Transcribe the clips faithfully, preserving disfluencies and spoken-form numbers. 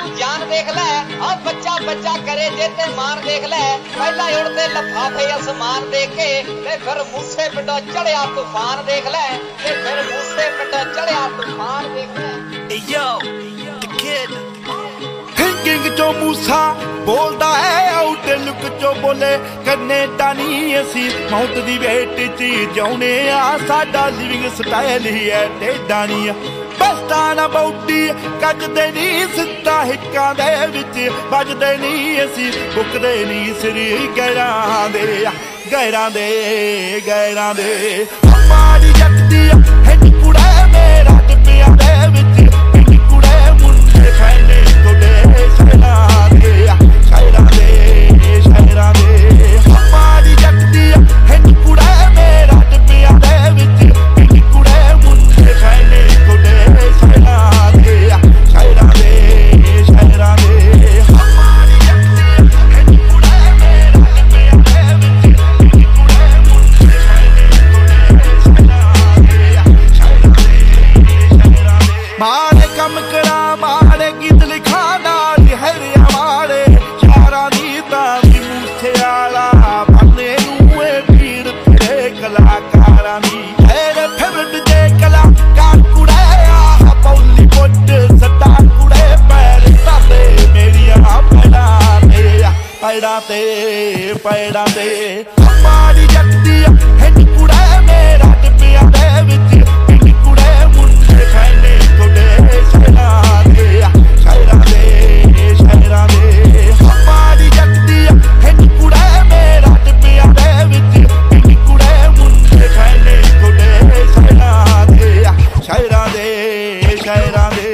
जान देख लै आ बच्चा बच्चा करे जे ते मान देख लै पहला उड़ते लफाफे आसमान देखे ते फिर मूसे पिंडों चढ़िया तूफान देख लै ते फिर मूसे पिंडों चढ़िया तूफान देख लै। Hey yo, the kid. Thinking चो मूसा बोलदा है आउट लुक चो बोले कनेडा नहीं असी मौत दी वेट च जाउने आ साडा लिविंग स्टाइल ही है टेढ़ा नहीं बस्ताना बौटी कजदे नहीं सिद्धा हिक्कां दे विच बजदे नहीं असी बुकदे नहीं सिर गैरां दे गैरां दे गैरां दे माड़ी जट्टी हिट कुड़े मेरा टिप्पियां दे विच हिट कुड़े मुंडे फैने कुड़े शैरां दे शैरां दे शैरां दे माड़ी जट्टी हिट कुड़े मेरा टिप्पियां दे विच हिट कुड़े मुंडे फैने कुड़े शैरां दे शैरां दे शैरां दे माड़ी जट्टी हिट कुड़े मेरा टिप्पियां दे विच हिट कुड़े मुंडे फैने कुड़े शैरां दे शैरां दे शैरां दे माड़े कम करा माड़े गीत लिखा नाल हरिया माड़े यारां दी तां दी मूसे आला बनने नूं ए पीर तेरे कलाकारां दी तेरे फेवरेट जे कलाकार कुड़े आ पौली पुट सदा कुड़े पैर साडे मेरियां पैड़ां ते पैड़ां ते पैड़ां ते माड़ी जट्टी हिट कुड़े मेरा टिप्पियां दे विच हिट कुड़े मुंडे फैने कुड़े शैरां दे शैरां दे शैरां दे माड़ी जट्टी हिट कुड़े मेरा टिप्पियां दे विच हिट कुड़े मुंडे फैने कुड़े शैरां दे शैरां दे शैरां दे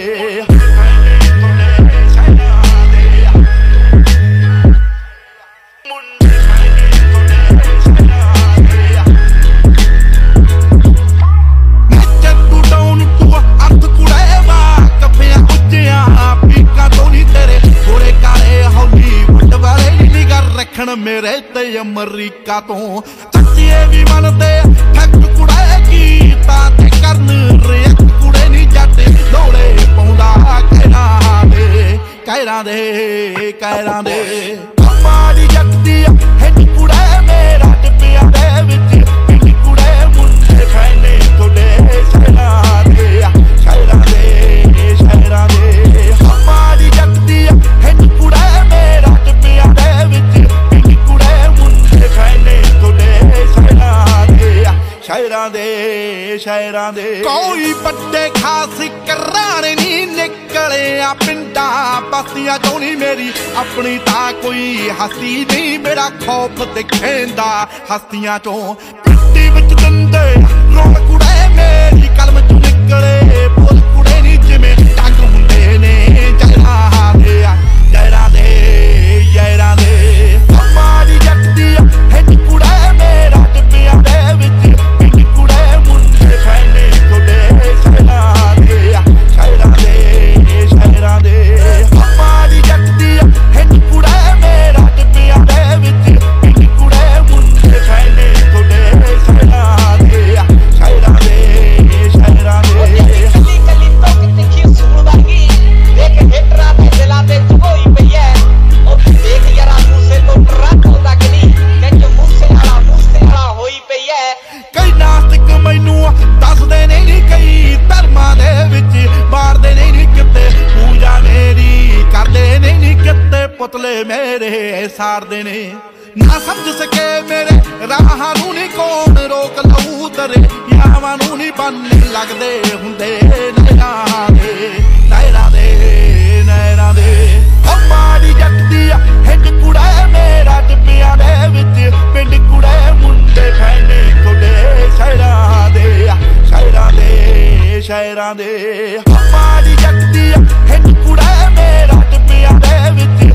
मेरे ते अमरीका तो चच्चे भी मनदे फैक्ट कुड़े कीता ते करन रिएक्ट कुड़े नी जट दौड़े पौंदा कहरां दे कहरां दे कहरां दे माड़ी जट्टी हिट कुड़े मेरा टिप्पियां दे विच हिट कुड़े मुंडे फैने कुड़े शैरां दे शैरां दे शैरां दे माड़ी जट्टी हिट कुड़े मेरा टिप्पियां दे विच शैरां दे शैरां दे कोई बड़े खास कराने नी निकले आ पिंडा बस्तियां चों नी मेरी अपनी तां कोई हस्ती नहीं मेरा खौफ दिखेंदा हस्तियां चों पिट्टी विच दंदे रोल कुड़े मेरी कलम चों निकले बोल कुड़े नी जिवें डंग हुंदे ने जैरां दे जैरां दे जैरां दे माड़ी जट्टी हिट कुड़े मेरा टिप्पियां दे विच पुतले मेरे सारदे ने ना समझ सके मेरे राहां नूं नी कौन रोक लऊ तरे यावां नूं नी बनने लगदे हुंदे नैरां दे नैरां दे नैरां दे ओ माड़ी जट्टी हिट कुड़े मेरा टिप्पियां दे विच पिंड कुड़े मुंडे फैने कुड़े शैरां दे शैरां दे शैरां दे माड़ी जट्टी हिट कुड़े मेरा टिप्पियां दे विच